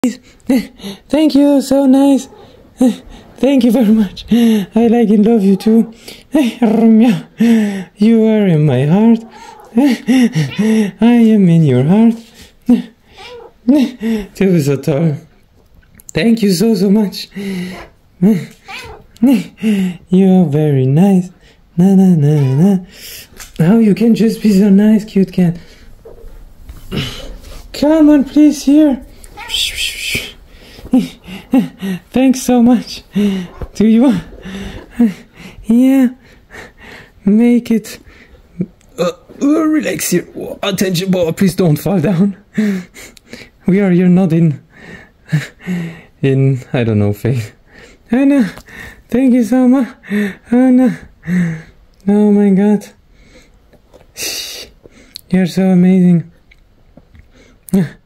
Thank you, so nice. Thank you very much. I like and love you too. You are in my heart. I am in your heart. Too so tall. Thank you so much. You are very nice. Na na na na. How you can just be so nice, cute cat. Come on, please, here. Thanks so much. Do you want? Yeah. Make it. Relax here. Attention, boy. Please don't fall down. We are here not in I don't know, faith. Anna, thank you so much. Anna. Oh my God. You're so amazing.